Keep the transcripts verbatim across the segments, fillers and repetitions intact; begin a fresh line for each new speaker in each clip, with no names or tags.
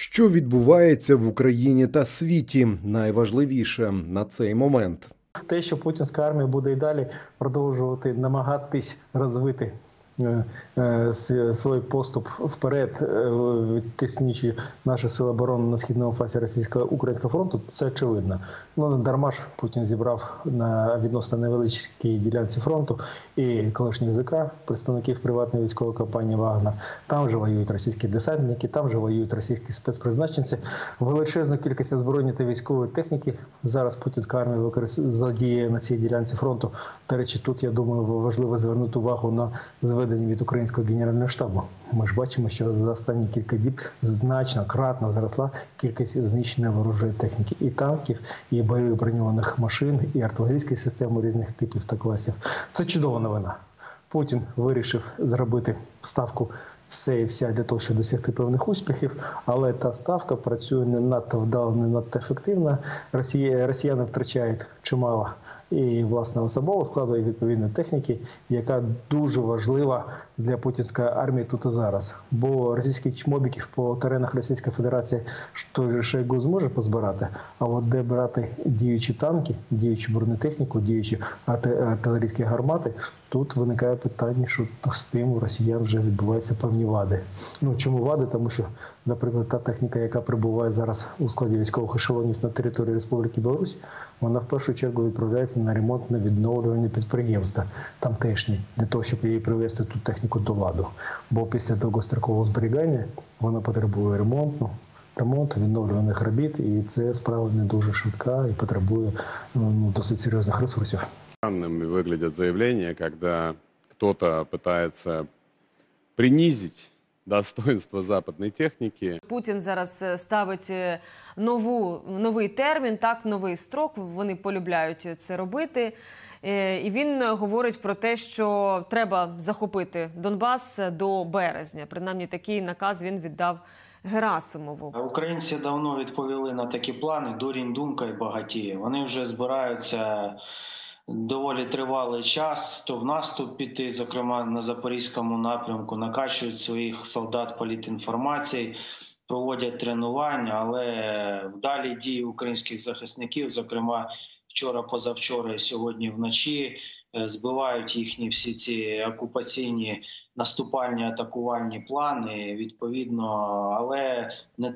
Що відбувається в Україні та світі? Найважливіше на цей момент.
Те, що путінська армія буде і далі продовжувати намагатись розвити свій поступ вперед, тиснічи наші сили оборони на східному фасі російсько-українського фронту, це очевидно. Ну, не дарма ж Путін зібрав на відносно невеличкій ділянці фронту і колишніх зе ка, представників приватної військової компанії «Вагнер». Там же воюють російські десантники, там же воюють російські спецпризначенці. Величезну кількість озброєння та військової техніки зараз путінська армія задіє на цій ділянці фронту. До речі, тут, я думаю, важливо звернути увагу на зведення від українського генерального штабу. Ми ж бачимо, що за останні кілька діб значно, кратно зросла кількість знищеної ворожої техніки. І танків, і бойових броньованих машин, і артилерійських систем різних типів та класів. Це чудова новина. Путін вирішив зробити ставку все і вся для того, щоб досягти певних успіхів, але та ставка працює не надто вдало, не надто ефективно. Росія, росіяни втрачають чимало і власне особового складу, і відповідної техніки, яка дуже важлива для путінської армії тут і зараз. Бо російських чмобіків по теренах Російської Федерації той же Шойгу зможе позбирати, а от де брати діючі танки, діючу бронетехніку, діючі артилерійські гармати, тут виникає питання, що з тим у росіян вже відбуваються певні вади. Ну, чому вади? Тому що, наприклад, та техніка, яка прибуває зараз у складі військових ешелонів на території Республіки Білорусь, вона в першу чергу відправляється на ремонтно-відновлювальні підприємства тамтешні, для того, щоб її привести ту техніку до ладу. Бо після довгострокового зберігання вона потребує ремонту, ремонту, відновлюваних робіт, і це справа не дуже швидка і потребує ну, досить серйозних ресурсів.
Странными выглядят заявления, когда кто-то пытается принизить достоинство западної техніки.
Путін зараз ставить нову, новий термін, так, новий строк, вони полюбляють це робити. І він говорить про те, що треба захопити Донбас до березня. Принаймні такий наказ він віддав Герасимову.
Українці давно відповіли на такі плани, дурінь, думка і багатіє. Вони вже збираються доволі тривалий час, то в наступ піти, зокрема на Запорізькому напрямку, накачують своїх солдат політінформації, проводять тренування, але вдалі дії українських захисників, зокрема вчора, позавчора і сьогодні вночі, збивають їхні всі ці окупаційні наступальні, атакувальні плани, відповідно, але не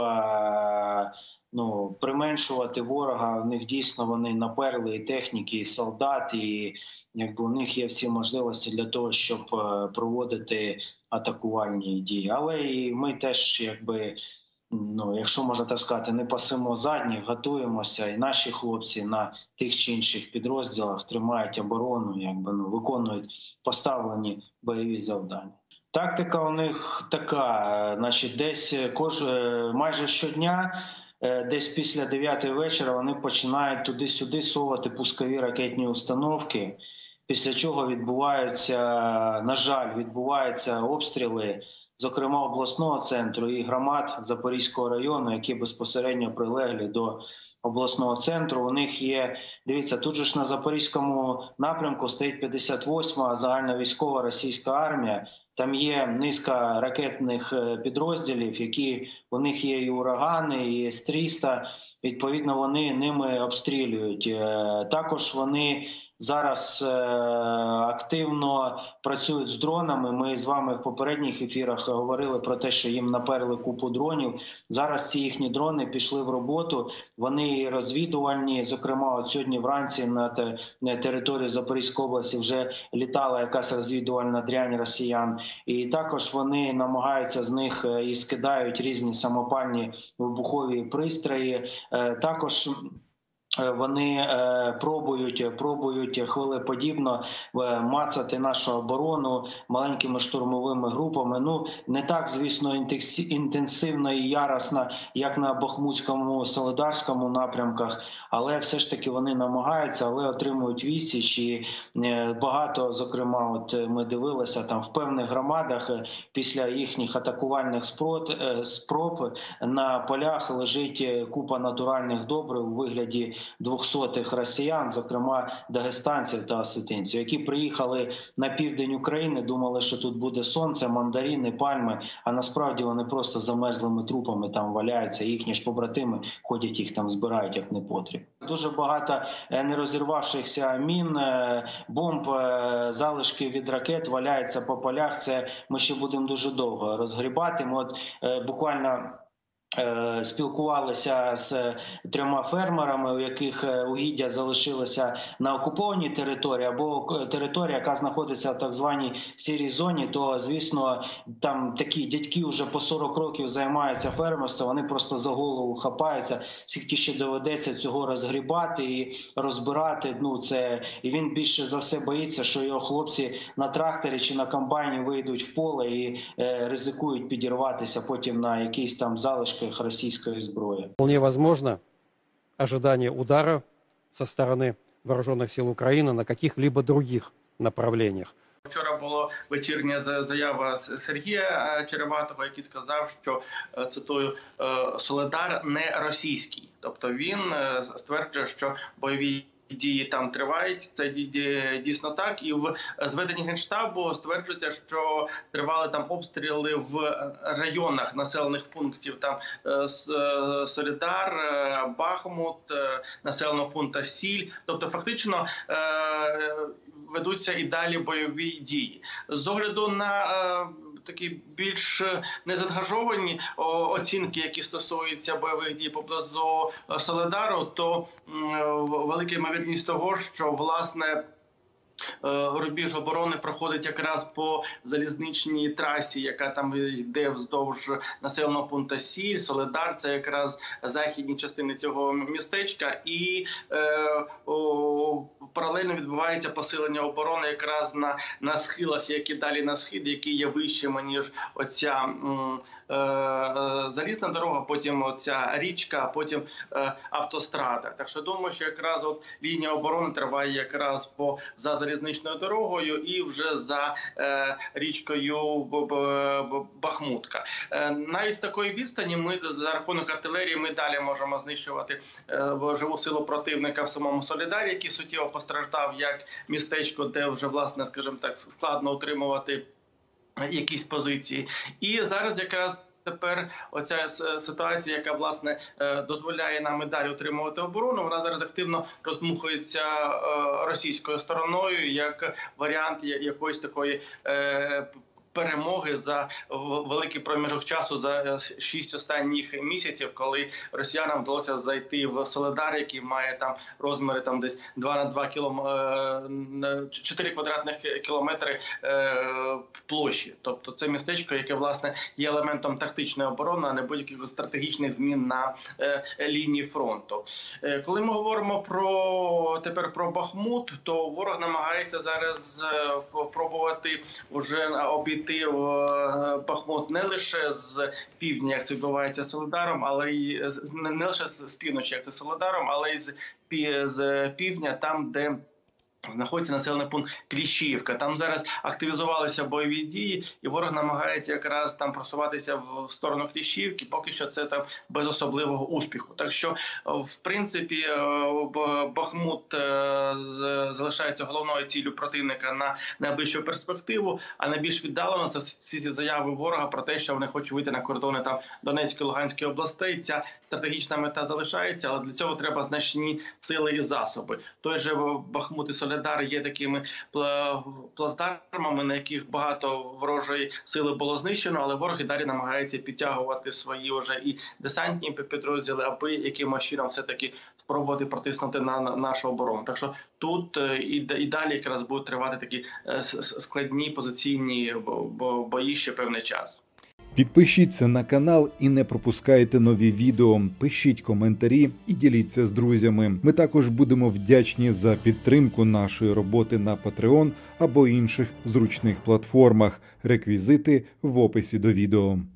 треба ну, применшувати ворога. В них дійсно вони наперли і техніки, і солдат, і якби у них є всі можливості для того, щоб проводити атакувальні дії. Але і ми теж, якби, ну, якщо можна так сказати, не пасемо задніх, готуємося, і наші хлопці на тих чи інших підрозділах тримають оборону, якби, ну, виконують поставлені бойові завдання. Тактика у них така, значить, десь кож... майже щодня, десь після дев'ятої вечора вони починають туди-сюди совати пускові ракетні установки, після чого відбуваються, на жаль, відбуваються обстріли, зокрема обласного центру і громад Запорізького району, які безпосередньо прилеглі до обласного центру. У них є, дивіться, тут же ж на Запорізькому напрямку стоїть п'ятдесят восьма загальновійськова російська армія. Там є низка ракетних підрозділів, які у них є і урагани, і ес триста, відповідно вони ними обстрілюють. Також вони зараз активно працюють з дронами. Ми з вами в попередніх ефірах говорили про те, що їм наперли купу дронів. Зараз ці їхні дрони пішли в роботу. Вони розвідувальні. Зокрема, от сьогодні вранці на території Запорізької області вже літала якась розвідувальна дрянь росіян. І також вони намагаються з них і скидають різні самопальні вибухові пристрої. Також вони е, пробують, пробують хвилеподібно е, мацати нашу оборону маленькими штурмовими групами. Ну, не так, звісно, інтенсивно і яростно, як на Бахмутському, Солидарському напрямках, але все ж таки вони намагаються, але отримують відсіч. І е, багато, зокрема, от ми дивилися, там в певних громадах е, після їхніх атакувальних спроб, е, спроб на полях лежить купа натуральних добрив у вигляді двохсотих росіян, зокрема дагестанців та осетинців, які приїхали на південь України, думали, що тут буде сонце, мандарини, пальми, а насправді вони просто замерзлими трупами там валяються, їхні ж побратими ходять, їх там збирають як непотріб. Дуже багато нерозірвавшихся мін, бомб, залишки від ракет валяються по полях. Це ми ще будемо дуже довго розгрібати. Ми от буквально спілкувалися з трьома фермерами, у яких угіддя залишилося на окупованій території або територія, яка знаходиться в так званій сірій зоні, то, звісно, там такі дядьки вже по сорок років займаються фермерством, вони просто за голову хапаються, скільки ще доведеться цього розгрібати і розбирати. Ну, це... І він більше за все боїться, що його хлопці на тракторі чи на комбайні вийдуть в поле і е, ризикують підірватися потім на якийсь там залишки российской сброи.
Вполне возможно ожидание удара со стороны вооруженных сил Украины на каких-либо других направлениях.
Вчора була вечірня заява Сергія Череватого, який сказав, що, цитую, «Солидар не російський». Тобто він стверджує, що бойові дії там тривають, це дійсно так. І в зведенні Генштабу стверджується, що тривали там обстріли в районах населених пунктів, там Солидар, Бахмут, населеного пункту Сіль. Тобто фактично ведуться і далі бойові дії. З огляду на такі більш незаангажовані оцінки, які стосуються бойових дій поблизу Солидару, то велика ймовірність того, що, власне, рубіж оборони проходить якраз по залізничній трасі, яка там йде вздовж населеного пункту Сіль, Солидар, це якраз західні частини цього містечка, і е, о, паралельно відбувається посилення оборони якраз на, на схилах, які далі на схід, які є вищими, ніж оця м, е, залізна дорога, потім оця річка, а потім е, автострада. Так що думаю, що якраз от лінія оборони триває якраз по за залізничною дорогою і вже за е, річкою Бахмутка. Е, навіть з такої відстані ми за рахунок артилерії ми далі можемо знищувати е, живу силу противника в самому Солидарі, який суттєво постраждав, як містечко, де вже, власне, скажімо так, складно утримувати якісь позиції. І зараз якраз тепер оця ситуація, яка, власне, дозволяє нам і далі утримувати оборону, вона зараз активно роздмухується російською стороною як варіант якоїсь такої перемоги за великий проміжок часу, за шість останніх місяців, коли росіянам вдалося зайти в Солидар, який має там розміри там десь два на два кілометри, чотири квадратних кілометри площі. Тобто це містечко, яке, власне, є елементом тактичної оборони, а не будь-яких стратегічних змін на лінії фронту. Коли ми говоримо про тепер про Бахмут, то ворог намагається зараз пробувати вже обійти в Бахмут не лише з півдня, як це відбувається з Солидаром, але й не лише з півночі, як це з Солидаром, але й з півдня, там, де знаходиться населений пункт Кліщіївка. Там зараз активізувалися бойові дії, і ворог намагається якраз там просуватися в сторону Кліщіївки. Поки що це там без особливого успіху. Так що, в принципі, Бахмут залишається головною ціллю противника на найближчу перспективу, а найбільш віддалено це всі ці заяви ворога про те, що вони хочуть вийти на кордони там Донецької, Луганської областей. Ця стратегічна мета залишається, але для цього треба значні сили і засоби. Той же Бахмут і Солидар є такими плацдармами, на яких багато ворожої сили було знищено, але ворог і далі намагається підтягувати свої вже і десантні підрозділи, аби якимось чином все-таки спробувати протиснути на нашу оборону. Так що тут і, і далі якраз будуть тривати такі складні позиційні бої ще певний час.
Підпишіться на канал і не пропускайте нові відео, пишіть коментарі і діліться з друзями. Ми також будемо вдячні за підтримку нашої роботи на Patreon або інших зручних платформах. Реквізити в описі до відео.